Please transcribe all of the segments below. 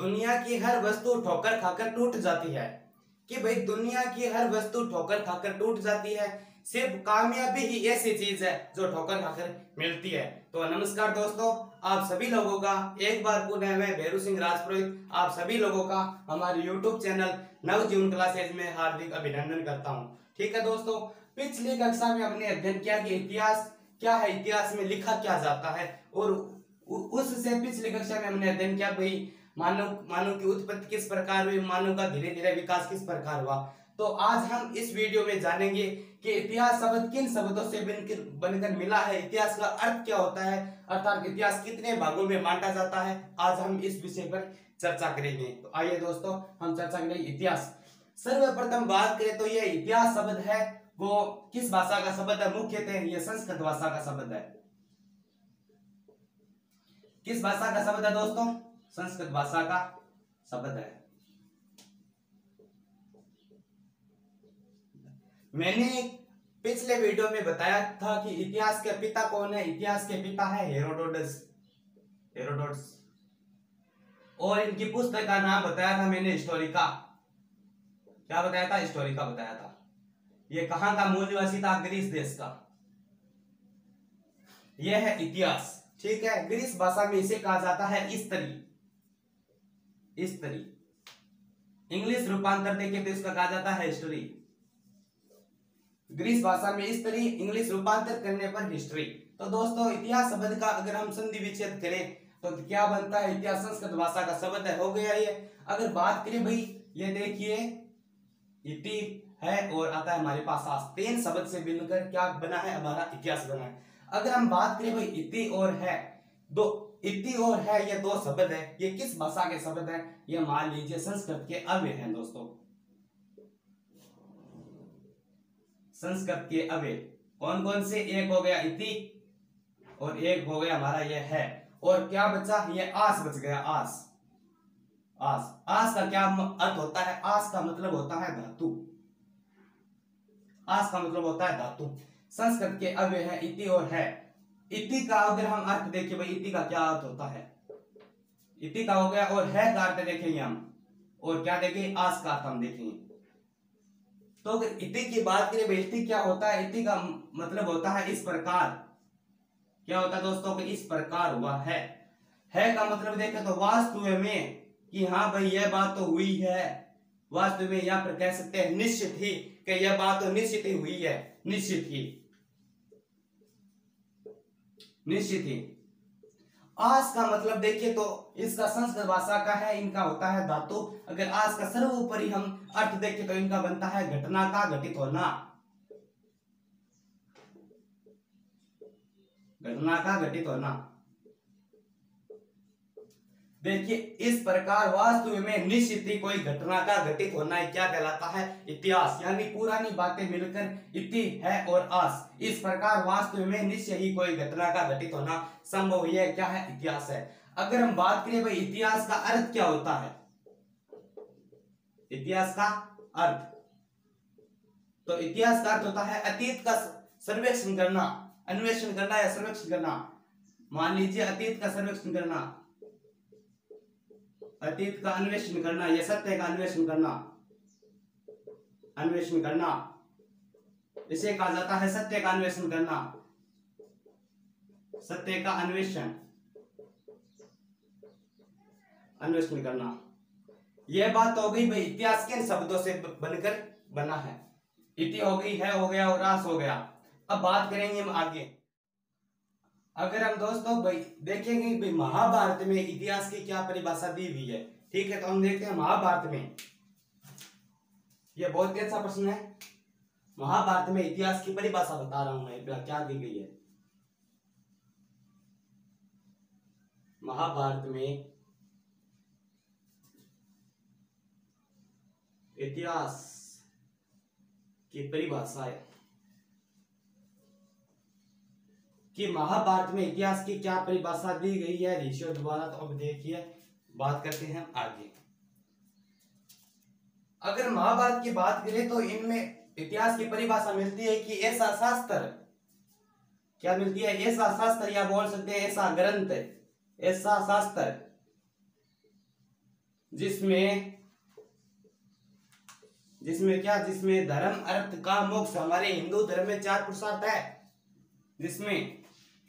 दुनिया की हर वस्तु ठोकर खाकर टूट जाती है। कि भाई दुनिया की हर वस्तु ठोकर खाकर टूट जाती है, सिर्फ कामयाबी ही ऐसी चीज है जो ठोकर खाकर मिलती है। तो नमस्कार दोस्तों, आप सभी लोगों का एक बार पुनः मैं भैरू सिंह राजपुरोहित आप सभी लोगों का हमारे YouTube चैनल नवजीवन क्लासेज में हार्दिक अभिनंदन करता हूं। ठीक है दोस्तों, पिछली कक्षा में हमने अध्ययन किया कि इतिहास क्या है, इतिहास में लिखा क्या जाता है, और उससे पिछली कक्षा में हमने अध्ययन किया भाई मानव की उत्पत्ति किस प्रकार हुई, मानव का धीरे धीरे विकास किस प्रकार हुआ। तो आज हम इस वीडियो में जानेंगे कि इतिहास शब्द किन शब्दों से बनकर मिला है, इतिहास का अर्थ क्या होता है, अर्थात इतिहास कितने भागों में बांटा जाता है। आज हम इस विषय पर चर्चा करेंगे। तो आइए दोस्तों हम चर्चा करेंगे इतिहास। सर्वप्रथम बात करें तो यह इतिहास शब्द है वो किस भाषा का शब्द है, मुख्यतः यह संस्कृत भाषा का शब्द है। किस भाषा का शब्द है दोस्तों? संस्कृत भाषा का शब्द है। मैंने पिछले वीडियो में बताया था कि इतिहास के पिता कौन है। इतिहास के पिता है हेरोडोटस, और इनकी पुस्तक का नाम बताया था मैंने हिस्टोरिका। क्या बताया था? हिस्टोरिका बताया था। ये कहां का मूल निवासी था? ग्रीस देश का। यह है इतिहास। ठीक है, ग्रीस भाषा में इसे कहा जाता है स्तरी। इंग्लिश रूपांतर देखे तो इसका कहा जाता है हिस्ट्री। ग्रीस भाषा में स्तरी, इंग्लिश रूपांतर करने पर हिस्ट्री। तो दोस्तों इतिहास शब्द का अगर हम संधि विच्छेद करें तो क्या बनता है? इतिहास संस्कृत भाषा का शब्द है, हो गया ये। अगर बात करें भाई, ये देखिए इति है और आता है हमारे पास आस, तीन शब्द से मिलकर क्या बना है? हमारा इतिहास बना है। अगर हम बात करें भाई इति और है, इति और है ये दो शब्द है, ये किस भाषा के शब्द है? ये मान लीजिए संस्कृत के अव्यय हैं दोस्तों। संस्कृत के अव्यय कौन कौन से? एक हो गया इति और एक हो गया हमारा ये है, और क्या बचा? ये आस बच गया। आस का क्या अर्थ होता है? आस का मतलब होता है धातु। आस का मतलब होता है धातु। संस्कृत के अव्यय है इति और है। इति का अगर हम अर्थ देखें भाई, इति का क्या अर्थ होता है? इति का हो गया, और है का अर्थ देखेंगे हम, और क्या देखेंगे? आस का अर्थ हम देखेंगे। तो अगर इति की बात करें भाई, इति क्या होता है? इति का मतलब होता है इस प्रकार। क्या होता है दोस्तों? कि इस प्रकार हुआ है। का मतलब देखें तो वास्तव में, कि हाँ भाई यह बात तो हुई है। वास्तव में यहाँ पर कह सकते हैं निश्चित ही, कि यह बात तो निश्चित ही हुई है। निश्चित ही। आस का मतलब देखिए तो इसका संस्कृत भाषा का है, इनका होता है धातु। अगर आस का सर्वोपरि हम अर्थ देखें तो इनका बनता है घटना का घटित होना। घटना का घटित होना। देखिए इस प्रकार वास्तव में निश्चित ही कोई घटना का घटित होना क्या कहलाता है? इतिहास। यानी पुरानी बातें मिलकर इति है और आस, इस प्रकार वास्तव में निश्चय ही कोई घटना का घटित होना संभव है। क्या है? इतिहास है। अगर हम बात करें भाई इतिहास का अर्थ क्या होता है? इतिहास का अर्थ, तो इतिहास का अर्थ होता है अतीत का सर्वेक्षण करना, अन्वेषण करना या सर्वेक्षण करना। मान लीजिए अतीत का सर्वेक्षण करना, अतीत का अन्वेषण करना, यह सत्य का अन्वेषण करना, इसे कहा जाता है सत्य का अन्वेषण करना। सत्य का अन्वेषण करना। यह बात हो गई भाई इतिहास किन शब्दों से बनकर बना है। इति हो गई, है हो गया और आस हो गया। अब बात करेंगे हम आगे। अगर हम दोस्तों भाई देखेंगे भाई महाभारत में इतिहास की क्या परिभाषा दी हुई है। ठीक है, तो हम देखते हैं महाभारत में। यह बहुत ही अच्छा प्रश्न है। महाभारत में इतिहास की परिभाषा बता रहा हूं मैं, क्या दी गई है। महाभारत में इतिहास की परिभाषा है कि महाभारत में इतिहास की क्या परिभाषा दी गई है ऋषियों द्वारा। तो अब देखिए बात करते हैं आगे। अगर महाभारत की बात करें तो इनमें इतिहास की परिभाषा मिलती है कि ऐसा शास्त्र, क्या मिलती है? ऐसा शास्त्र, या बोल सकते हैं ऐसा ग्रंथ, ऐसा शास्त्र जिसमें जिसमें धर्म अर्थ काम मोक्ष। हमारे हिंदू धर्म में 4 पुरुषार्थ है, जिसमें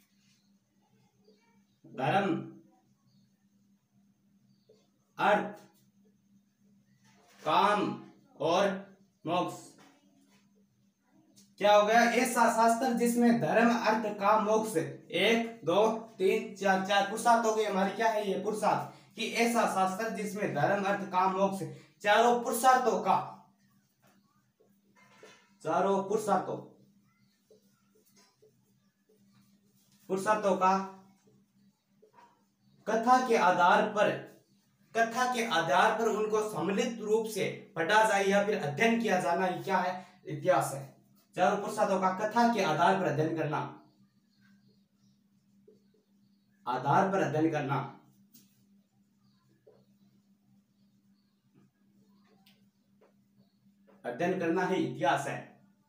धर्म अर्थ काम और मोक्ष। क्या हो गया? ऐसा शास्त्र जिसमें धर्म अर्थ काम मोक्ष 1 2 3 4 4 पुरुषार्थ हो गए हमारी। क्या है ये पुरुषार्थ? कि ऐसा शास्त्र जिसमें धर्म अर्थ काम मोक्ष चारों पुरुषार्थों का कथा के आधार पर उनको सम्मिलित रूप से पढ़ा जाए या फिर अध्ययन किया जाना, ये क्या है? इतिहास है। चारों पुरुषार्थों का कथा के आधार पर अध्ययन करना, अध्ययन करना ही इतिहास है।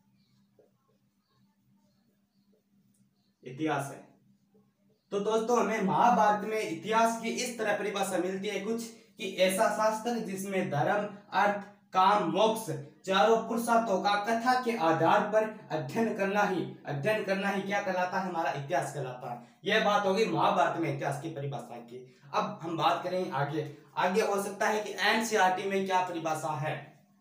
तो दोस्तों हमें महाभारत में इतिहास की इस तरह परिभाषा मिलती है कुछ, कि ऐसा शास्त्र जिसमें धर्म अर्थ काम मोक्ष चारों पुरुषार्थों का कथा के आधार पर अध्ययन करना ही क्या कहलाता है? हमारा इतिहास कहलाता है। यह बात होगी महाभारत में इतिहास की परिभाषा की। अब हम बात करेंगे आगे हो सकता है कि एनसीईआरटी में क्या परिभाषा है।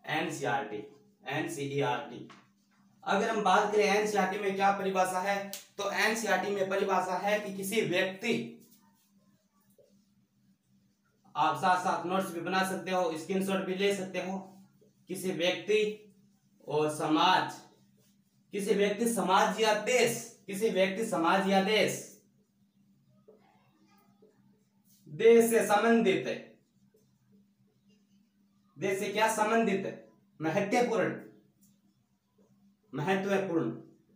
एनसीईआरटी अगर हम बात करें एनसीईआरटी में क्या परिभाषा है, तो एनसीईआरटी में परिभाषा है कि किसी व्यक्ति, आप साथ साथ नोट्स भी बना सकते हो, स्क्रीनशॉट भी ले सकते हो, किसी व्यक्ति और समाज, किसी व्यक्ति समाज या देश से संबंधित, देश से क्या संबंधित? महत्वपूर्ण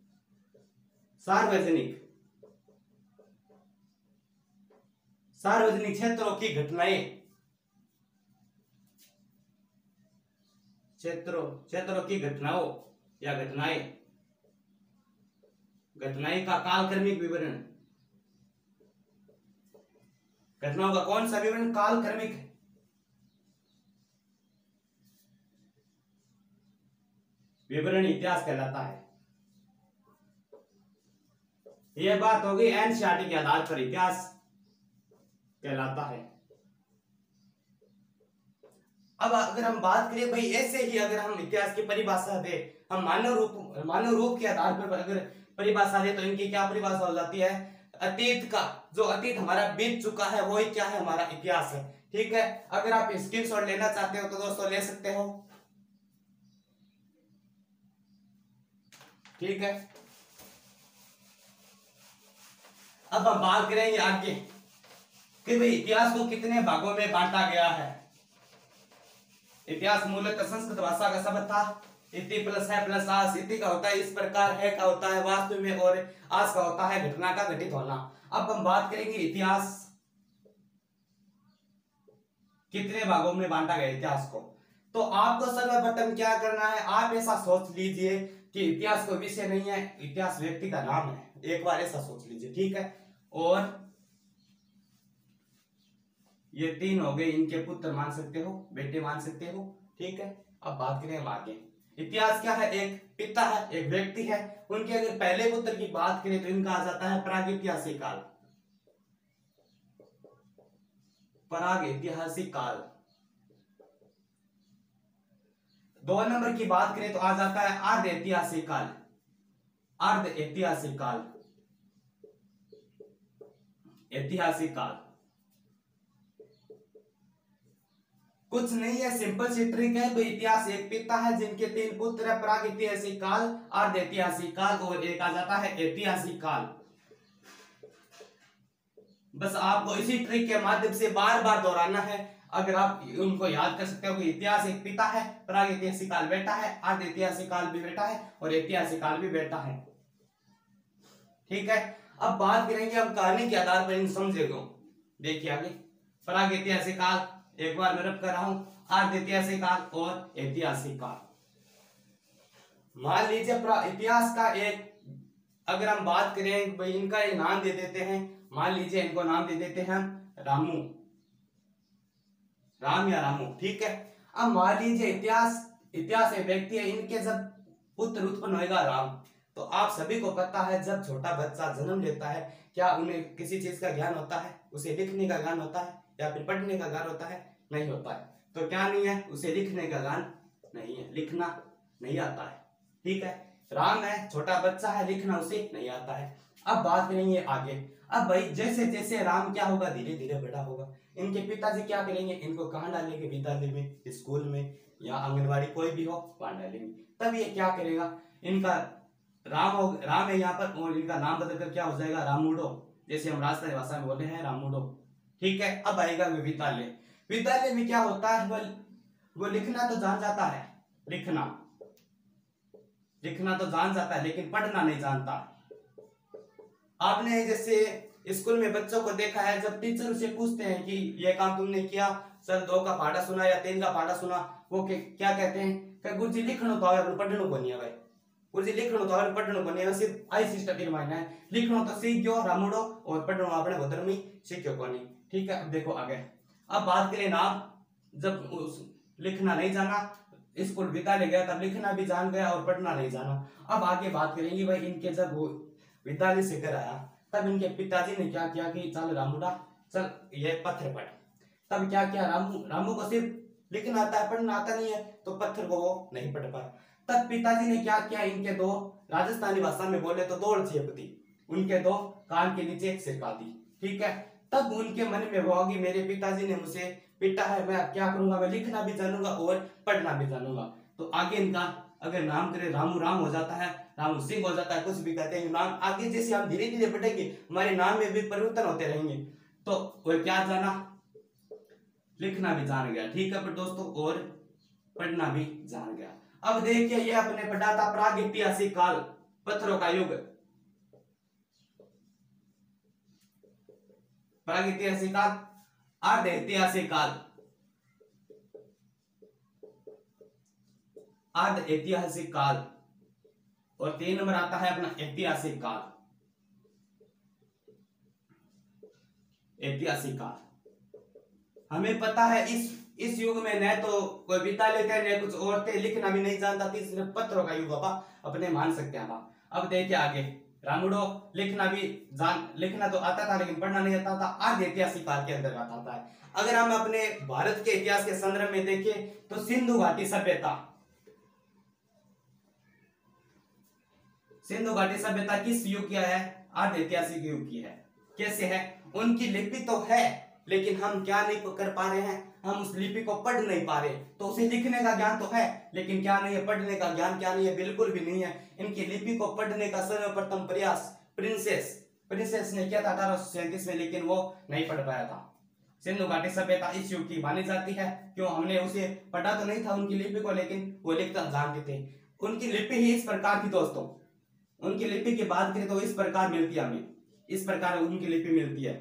सार्वजनिक क्षेत्रों की घटनाएं, क्षेत्रों की घटनाओं या घटनाएं का कालक्रमिक विवरण। घटनाओं का कौन सा विवरण? कालक्रमिक विवरण इतिहास कहलाता है। यह बात हो गई एनसीईआरटी के आधार पर इतिहास कहलाता है। अब अगर हम बात करें भाई ऐसे ही, अगर हम इतिहास की परिभाषा दे, हम मानव रूप के आधार पर अगर परिभाषा दे, तो इनकी क्या परिभाषा हो जाती है? अतीत का, जो अतीत हमारा बीत चुका है वही क्या है? हमारा इतिहास है। ठीक है, अगर आप स्क्रीनशॉट लेना चाहते हो तो दोस्तों ले सकते हो। ठीक है, अब हम बात करेंगे आगे कि भाई इतिहास को कितने भागों में बांटा गया है। इतिहास मूलतः संस्कृत भाषा का शब्द था। इति प्लस है प्लस आस। इति का होता है इस प्रकार, है का होता है वास्तव में, और आस का होता है घटना का घटित होना। अब हम बात करेंगे इतिहास कितने भागों में बांटा गया इतिहास को। तो आपको सर्वप्रथम क्या करना है, आप ऐसा सोच लीजिए कि इतिहास कोई विषय नहीं है, इतिहास व्यक्ति का नाम है। एक बार ऐसा सोच लीजिए। ठीक है, और ये 3 हो गए, इनके पुत्र मान सकते हो, बेटे मान सकते हो। ठीक है, अब बात करें हम आगे। इतिहास क्या है? एक पिता है, एक व्यक्ति है। उनके अगर पहले पुत्र की बात करें तो इनका आ जाता है प्रागैतिहासिक काल। प्रागैतिहासिक काल। 2 नंबर की बात करें तो आ जाता है अर्ध ऐतिहासिक काल। अर्ध ऐतिहासिक काल, ऐतिहासिक काल कुछ नहीं है, सिंपल सी ट्रिक है। इतिहास एक पिता है जिनके 3 पुत्र है। प्रागैतिहासिक काल, अर्ध ऐतिहासिक काल और एक आ जाता है ऐतिहासिक काल। बस आपको इसी ट्रिक के माध्यम से बार बार दोहराना है। अगर आप उनको याद कर सकते हो कि इतिहास एक पिता है, प्रागैतिहासिक काल बेटा है, अर्ध ऐतिहासिक काल भी बेटा है और ऐतिहासिक काल भी बेटा है। ठीक है, अब बात करेंगे हम कहानी के आधार पर इन समझेगा। देखिए आगे, प्रागैतिहासिक काल एक बार मैं रब कर रहा हूं, अर्ध ऐतिहासिक काल और ऐतिहासिक काल। मान लीजिए इतिहास का एक, अगर हम बात करें भाई इनका एक नाम दे देते हैं। मान लीजिए इनको नाम दे देते हैं हम रामू। राम या रामू, ठीक है। अब मान लीजिए इतिहास एक व्यक्ति है, इनके जब पुत्र उत्पन्न होगा राम, तो आप सभी को पता है जब छोटा बच्चा जन्म लेता है क्या उन्हें किसी चीज का ज्ञान होता है? उसे लिखने का ज्ञान होता है या फिर पढ़ने का ज्ञान होता है? नहीं होता है। तो क्या नहीं है? उसे लिखने का ज्ञान नहीं है, लिखना नहीं आता है, ठीक है। राम है, छोटा बच्चा है, लिखना उसे नहीं आता है। अब बात करेंगे आगे। अब भाई जैसे जैसे राम क्या होगा, धीरे धीरे बड़ा होगा, इनके पिताजी क्या करेंगे, इनको कहाँ डालेंगे, विद्यालय में, स्कूल में या आंगनबाड़ी, कोई भी हो वहां डालेंगे। तब ये क्या करेगा, इनका राम है यहाँ पर, और इनका नाम बदलकर क्या हो जाएगा, रामूडो, जैसे हम राजस्थानी भाषा में बोले हैं रामूडो, ठीक है। अब आएगा विद्यालय। विद्यालय में क्या होता है, वो लिखना तो जान जाता है, लिखना तो जान जाता है, लेकिन पढ़ना नहीं जानता। आपने जैसे स्कूल में बच्चों को देखा है, जब टीचर उसे पूछते हैं कि ये काम तुमने किया, सर 2 का पाड़ा सुना या 3 का पाड़ा सुना, वो क्या कहते हैं, गुरुजी लिखना तो आवे पढ़ना को नहीं है भाई, गुरुजी लिखना तो आवे पढ़ना को नहीं है, सिर्फ आई सिस्टम के मायने है, लिखना तो सीख गयो रामुड़ो और पढ़ना अपने भद्र में सीखो को नहीं, ठीक है। अब देखो आगे। अब बात करें नाम, जब लिखना नहीं जाना, स्कूल विद्यालय गया तब लिखना भी जान गया और पढ़ना नहीं जाना। अब आगे बात करेंगे भाई, इनके जब वो विद्यालय से घर आया तब इनके पिताजी ने क्या किया कि चल रामूडा चल ये पत्थर पढ़। तब क्या किया, रामू को सिर्फ लिखना आता है, पढ़ना आता नहीं है, तो पत्थर को वो नहीं पढ़ पाया। तब पिताजी ने क्या किया, इनके 2 राजस्थानी भाषा में बोले तो 2 चेप दी, उनके 2 कान के नीचे सिरका दी, ठीक है। तब उनके मन में वो होगी, मेरे पिताजी ने मुझे पिटा है, मैं क्या करूंगा, मैं लिखना भी जानूंगा और पढ़ना भी जानूंगा। तो आगे इनका अगर नाम करे रामू राम हो जाता है, रामू सिंह हो जाता है, कुछ भी कहते हैं नाम। आगे जैसे हम धीरे धीरे बढ़ेंगे हमारे नाम में भी परिवर्तन होते रहेंगे। तो वो क्या जाना, लिखना भी जान गया, ठीक है पर दोस्तों, और पढ़ना भी जान गया। अब देखिए ये अपने पढ़ा था प्रागैतिहासिक काल, पत्थरों का युग, प्रागैतिहासिक काल, अर्ध ऐतिहासिक काल, अर्ध ऐतिहासिक काल, और 3 नंबर आता है अपना ऐतिहासिक काल। ऐतिहासिक काल हमें पता है इस युग में न तो कोई विद्यालय थे न कुछ और थे, लिखना भी नहीं जानता थी, सिर्फ पत्थरों का युग अपने मान सकते हैं। अब देखिए आगे, रामुडो लिखना तो आता था लेकिन पढ़ना नहीं आता था, अर्ध ऐतिहासिक काल के अंदर आता है। अगर हम अपने भारत के इतिहास के संदर्भ में देखें तो सिंधु घाटी सभ्यता किस युग की है, अर्ध ऐतिहासिक युग की है। कैसे है, उनकी लिपि तो है लेकिन हम क्या नहीं कर पा रहे हैं, हम उस लिपि को पढ़ नहीं पा रहे। तो उसे लिखने का ज्ञान तो है लेकिन क्या नहीं है, पढ़ने का ज्ञान क्या नहीं है, बिल्कुल भी नहीं है। इनकी लिपि को पढ़ने का सर्वप्रथम प्रयास प्रिंसेस ने किया था 1837 में, लेकिन वो नहीं पढ़ पाया था। सिंधु घाटी सभ्यता इस युग की मानी जाती है, क्यों, हमने उसे पढ़ा तो नहीं था उनकी लिपि को, लेकिन वो लिखना जानते थे। उनकी लिपि ही इस प्रकार की दोस्तों, उनकी लिपि की बात करें तो इस प्रकार मिलती है हमें, इस प्रकार उनकी लिपि मिलती है।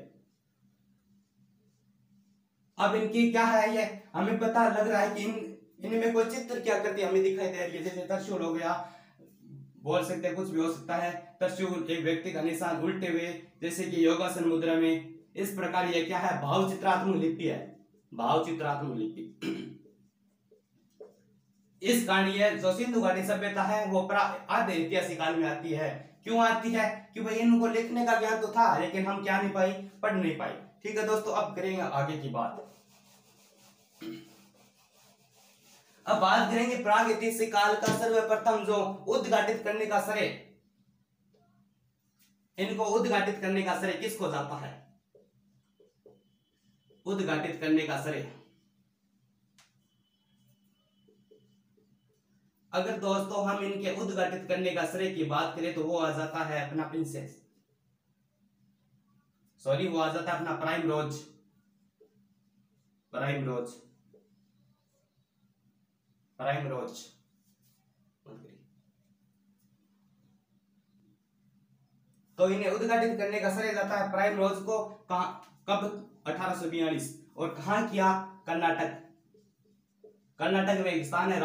अब इनकी क्या है, ये हमें पता लग रहा है कि इनमें कोई चित्र क्या करती है हमें दिखाई दे रही है, जैसे त्रिशूल हो गया, बोल सकते हैं कुछ भी हो सकता है, त्रिशूल एक व्यक्ति का निशान उल्टे हुए, जैसे कि योगासन मुद्रा में। इस प्रकार ये क्या है, भाव चित्रात्मक लिपि है, भाव चित्रात्मक लिपि। इस कारण ये जो सिंधु घाटी सभ्यता है वो अर्ध ऐतिहासिक काल में आती है। क्यों आती है, कि भाई इनको लिखने का ज्ञान तो था लेकिन हम क्या नहीं पाई, पढ़ नहीं पाई, ठीक है दोस्तों। अब करेंगे आगे की बात। अब बात करेंगे प्रागैतिहासिक काल का सर्वप्रथम जो उद्घाटित करने का श्रेय, इनको उद्घाटित करने का श्रेय किसको जाता है, उद्घाटित करने का श्रेय। अगर दोस्तों हम इनके उद्घाटित करने का श्रेय की बात करें तो वो आ जाता है अपना वो आ जाता है अपना प्राइम रोज। तो इन्हें उद्घाटित करने का श्रेय जाता है प्राइम रोज को। कब, 1842, और कहा किया, कर्नाटक में एक स्थान है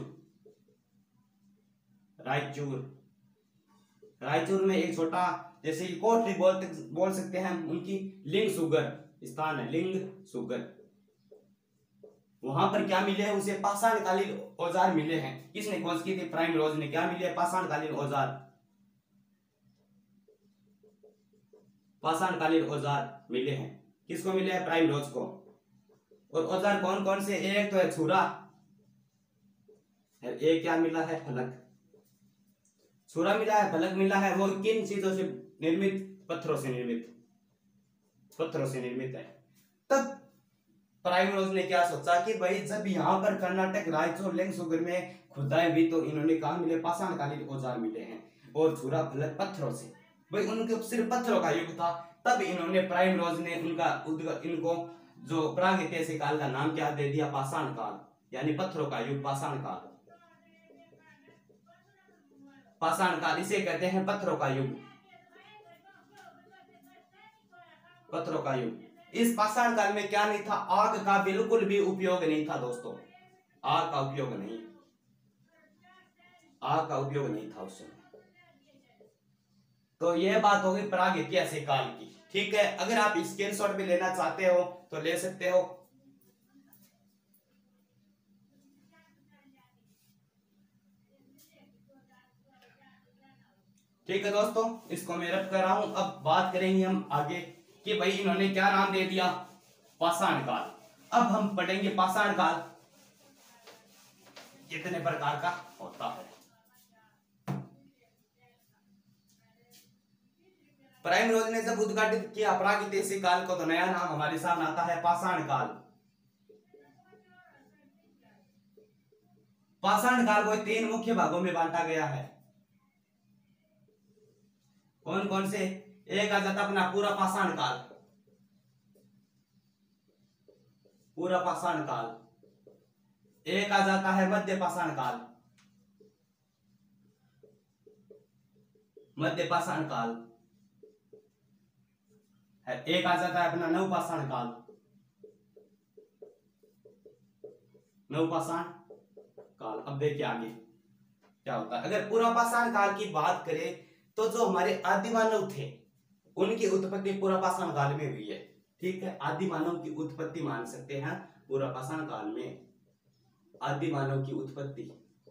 रायचूर में एक छोटा, जैसे कोठरी बोल सकते हैं, उनकी लिंग सुगर स्थान है, लिंग सुगर। वहां पर क्या मिले हैं उसे? पाषाणकालीन औजार मिले हैं। किसने खोज की थी? प्राइम रोज ने। क्या मिले? पाषाणकालीन औजार। पाषाणकालीन औजार मिले हैं। किसको मिले हैं? प्राइम रोज को। और औजार कौन कौन से? एक तो है छुरा, एक क्या मिला है? फलक। छुरा मिला है, फलक मिला है। वो किन चीजों से निर्मित? पत्थरों से निर्मित। पत्थरों से निर्मित है। तब प्राइम रोज ने क्या सोचा कि भाई जब यहाँ पर कर्नाटक रायचूर लेंगसुगर में खुदाई हुई तो इन्होंने कहा मिले? पाषाणकालीन औजार मिले हैं और छुरा फलक पत्थरों से। भाई उनके सिर्फ पत्थरों का युग था। तब इन्होंने प्राइम रोज ने इनको जो प्रागैतिहासिक काल का नाम क्या दे दिया? पाषाण काल, यानी पत्थरों का युग, पाषाण काल। पाषाण काल इसे कहते हैं पत्थरों का युग। पत्थरों का युग। इस पाषाण काल में क्या नहीं था? आग का बिल्कुल भी उपयोग नहीं था दोस्तों। आग का उपयोग नहीं, आग का उपयोग नहीं था उस समय। तो यह बात होगी प्रागैतिहासिक काल की। ठीक है, अगर आप स्क्रीनशॉट भी लेना चाहते हो तो ले सकते हो। ठीक है दोस्तों, इसको मैं रख कर रहा हूं। अब बात करेंगे हम आगे कि भाई इन्होंने क्या नाम दे दिया? पाषाण काल। अब हम पढ़ेंगे पाषाण काल कितने प्रकार का होता है। प्राइम रोज ने जब उद्घाटित किया प्रागैतिहासिक काल को तो नया नाम हमारे सामने आता है पाषाण काल। पाषाण काल को 3 मुख्य भागों में बांटा गया है। कौन कौन से? एक आ जाता अपना पूरा पाषाण काल, पूरा पाषाण काल। एक आ जाता है मध्य पाषाण काल, मध्य पाषाण काल। एक आ जाता है अपना नवपाषाण काल, नवपाषाण काल। अब देखिए आगे क्या होता है। अगर पूरा पाषाण काल की बात करें तो जो हमारे आदि मानव थे उनकी उत्पत्ति पूरा पाषाण काल में हुई है। ठीक है, आदि मानव की उत्पत्ति मान सकते हैं पूरा पाषाण काल में। आदि मानव की उत्पत्ति।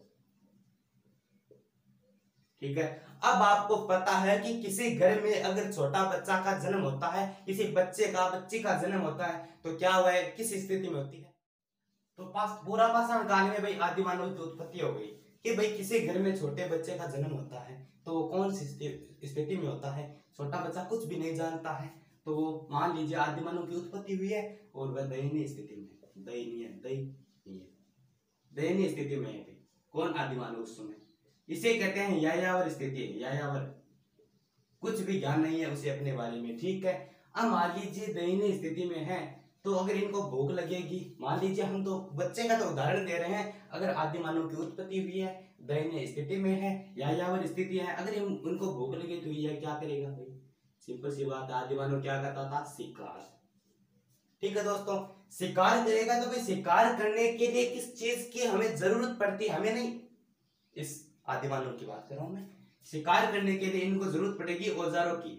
ठीक है, अब आपको पता है कि किसी घर में अगर छोटा बच्चा का जन्म होता है, किसी बच्चे का बच्ची का जन्म होता है तो क्या हुआ है? किस स्थिति में होती है? तो पूरा पाषाण काल में भाई आदि मानव की उत्पत्ति हो गई। कि भाई किसी घर में छोटे बच्चे का जन्म होता है तो कौन सी स्थिति में होता है? छोटा बच्चा कुछ भी नहीं जानता है, तो मान लीजिए आदि मानव की उत्पत्ति हुई है और वह दयनीय स्थिति में, दयनीय स्थिति में है। कौन? आदि मानव उस समय। इसे कहते हैं यायावर स्थिति। यायावर, कुछ भी ज्ञान नहीं है उसे अपने बारे में। ठीक है, अब मान लीजिए दयनीय स्थिति में है तो अगर इनको भूख लगेगी, मान लीजिए हम तो बच्चे का तो उदाहरण दे रहे हैं, अगर आदि मानव की उत्पत्ति हुई है, दयनीय स्थिति में है, यायावर स्थिति है, अगर उनको भूख लगे तो यह क्या करेगा भाई? सिंपल सी बात है, आदि मानव क्या करता था? शिकार। ठीक है दोस्तों, शिकार करेगा तो भाई शिकार करने के लिए किस चीज की हमें जरूरत पड़ती है? हमें नहीं, इस आदि मानव की बात कर रहा हूं मैं। शिकार करने के लिए इनको जरूरत पड़ेगी औजारों की,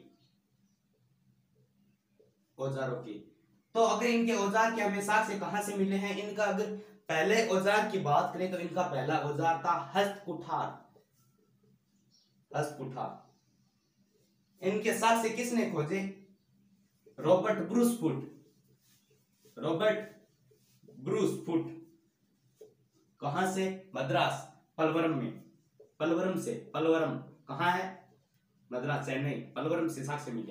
औजारों की। तो अगर इनके औजार के हमें साक्ष्य कहां से मिले हैं? इनका अगर पहले औजार की बात करें तो इनका पहला औजार था हस्त कुठार। हस्त कुठार। इनके साक्ष्य किसने खोजे? Robert Bruce Foote. Robert Bruce Foote. कहां से? मद्रास, पलवरम में। पलवरम से, पलवरम कहां है? मद्रास, चेन्नई। पलवरम से साक्ष्य मिले,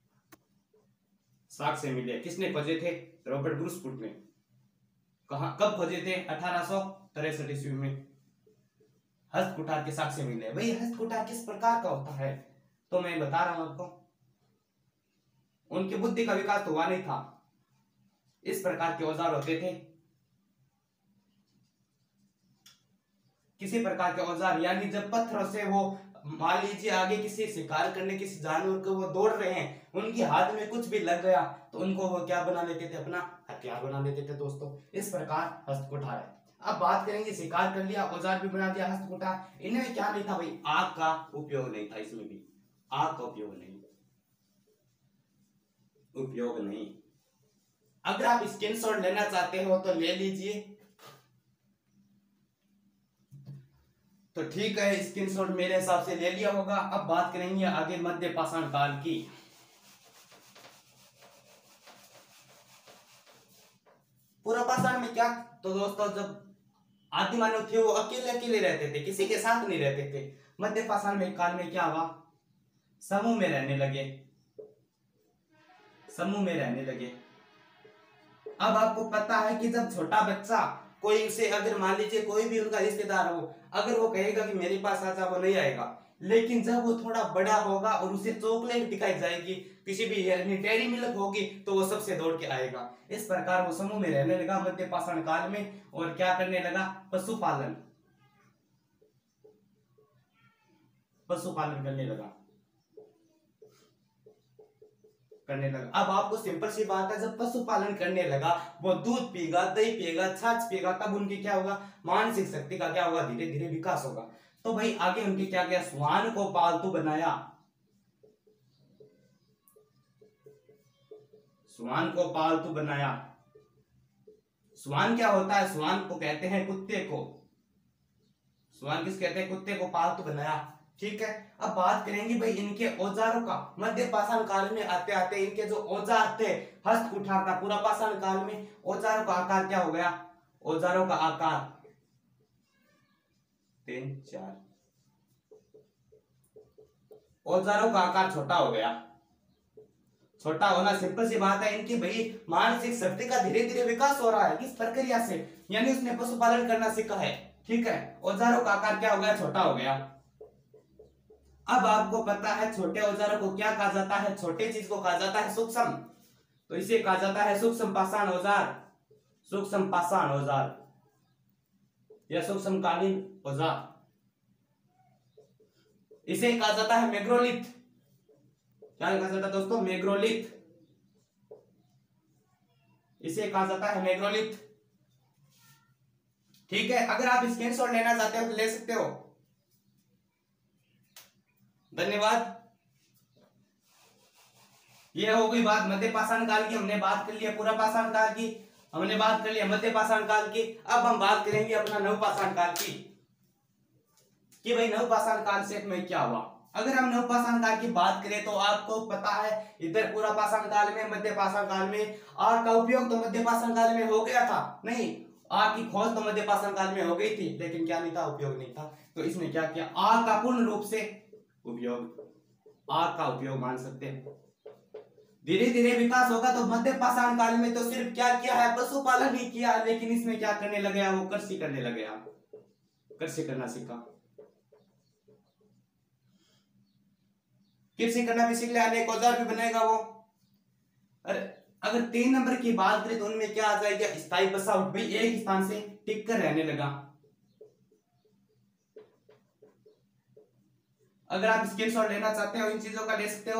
साक्ष्य मिले। किसने खोजे थे? रॉबर्ट ब्रूस फुट ने। कहां, कब खोजे थे? 1863 ईस्वी में हस्त कुठार के साक्ष्य मिले। भाई हस्त कुठार किस प्रकार का होता है तो मैं बता रहा हूं आपको। उनकी बुद्धि का विकास तो हुआ नहीं था। इस प्रकार के औजार होते थे, किसी प्रकार के औजार, यानी जब पत्थरों से वो, मान लीजिए आगे किसी शिकार करने, किसी जानवर को वो दौड़ रहे हैं, उनके हाथ में कुछ भी लग गया तो उनको वो क्या बना लेते थे? अपना हथियार बना लेते थे दोस्तों। इस प्रकार हस्त कुठार है। अब बात करेंगे, शिकार कर लिया, औजार भी बना दिया, हस्त कुठार। इनमें क्या नहीं था भाई? आग का उपयोग नहीं था। इसमें भी आग का उपयोग नहीं, उपयोग नहीं। अगर आप स्क्रीनशॉट लेना चाहते हो तो ले लीजिए। तो ठीक है, स्क्रीनशॉट मेरे हिसाब से ले लिया होगा। अब बात करेंगे आगे मध्य पाषाण काल की। पूर्व पाषाण में क्या, तो दोस्तों जब आदि मानव थे वो अकेले अकेले रहते थे, किसी के साथ नहीं रहते थे। मध्य पाषाण में काल में क्या हुआ, समूह में रहने लगे, समूह में रहने लगे। अब आपको पता है कि जब छोटा बच्चा कोई उसे, अगर मान लीजिए कोई भी उनका रिश्तेदार हो, अगर वो कहेगा कि मेरे पास आजा, वो नहीं आएगा। लेकिन जब वो थोड़ा बड़ा होगा और उसे चॉकलेट दिखाई जाएगी, किसी भी डेयरी मिल्क होगी, तो वो सबसे दौड़ के आएगा। इस प्रकार वो समूह में रहने लगा मध्य पाषाण काल में। और क्या करने लगा, पशुपालन, पशुपालन करने लगा। अब आपको सिंपल सी बात है, जब पशुपालन करने लगा, वो दूध पीगा, दही पिएगा, छाछ पिएगा, तब उनकी क्या होगा, मानसिक शक्ति का क्या होगा, धीरे धीरे विकास होगा। तो भाई आगे उनके क्या किया, श्वान को पालतू बनाया, श्वान को पालतू बनाया। श्वान क्या होता है, श्वान को कहते हैं कुत्ते को, श्वान किस कहते हैं, कुत्ते को पालतू बनाया। ठीक है, अब बात करेंगे भाई इनके औजारों का। मध्य पाषाण काल में आते आते इनके जो औजार थे, हस्त कुठार था। पूरा पाषाण काल में औजारों का आकार क्या हो गया, औजारों का आकार 3 4, औजारों का आकार छोटा हो गया। छोटा होना सिंपल सी बात है, इनकी भाई मानसिक शक्ति का धीरे धीरे विकास हो रहा है। किस प्रक्रिया से, यानी उसने पशुपालन करना सीखा है। ठीक है, औजारों का आकार क्या हो गया, छोटा हो गया। अब आपको पता है छोटे औजारों को क्या कहा जाता है, छोटे चीज को कहा जाता है सूक्ष्म। तो इसे कहा जाता है सूक्ष्म पाषाण औजार, सूक्ष्म पाषाण औजार या सूक्ष्म कालीन औजार। इसे कहा जाता है मेग्रोलिथ। क्या कहा जाता है दोस्तों, मेग्रोलिथ। इसे कहा जाता है मेग्रोलिथ। ठीक है, अगर आप स्क्रीनशॉट लेना चाहते हो तो ले सकते हो। धन्यवाद। यह हो गई बात मध्य पाषाण काल की, हमने बात कर लिया पूरा पाषाण काल की, हमने बात कर लिया मध्य पाषाण काल की। अब हम बात करेंगे अपना नव पाषाण काल की, कि भाई नव पाषाण काल से में क्या हुआ। अगर हम नव पाषाण काल की बात करें तो आपको पता है, इधर पूरा पाषाण काल में, मध्य पाषाण काल में आग का उपयोग तो मध्य पाषाण काल में हो गया था, नहीं, आग की खोज तो मध्य पाषाण काल में हो गई थी, लेकिन क्या नहीं था, उपयोग नहीं था। तो इसने क्या किया, आग का पूर्ण रूप से उपयोग, आग का उपयोग मान सकते हैं। धीरे धीरे विकास होगा। तो मध्य पाषाण काल में तो सिर्फ क्या किया है, पशुपालन ही किया, लेकिन इसमें क्या करने लगे, वो कृषि करने लगे, कृषि करना सीखा, कृषि करना भी सीख लिया, अनेक औजार भी बनेगा वो। अगर 3 नंबर की बात करें तो उनमें क्या आ जाएगा, स्थायी बसावट, भाई एक स्थान से टिक कर रहने लगा। अगर आप स्क्रीनशॉट लेना चाहते हो इन चीजों का ले सकते हो।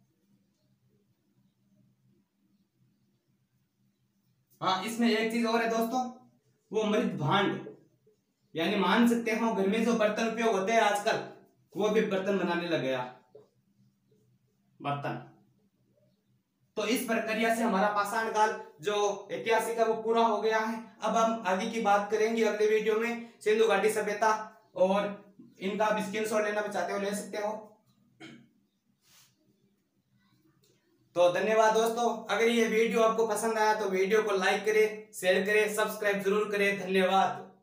हाँ, इसमें एक चीज और है दोस्तों, वो मृत भांड, यानी मान सकते हो घर में जो बर्तन उपयोग होते हैं आजकल, वो भी बर्तन बनाने लग गया, बर्तन। तो इस प्रक्रिया से हमारा पाषाण काल जो ऐतिहासिक है वो पूरा हो गया है। अब हम आगे की बात करेंगे अगले वीडियो में, सिंधु घाटी सभ्यता, और इनका आप स्क्रीनशॉट लेना भी चाहते हो ले सकते हो। तो धन्यवाद दोस्तों। अगर ये वीडियो आपको पसंद आया तो वीडियो को लाइक करें, शेयर करें, सब्सक्राइब जरूर करें। धन्यवाद।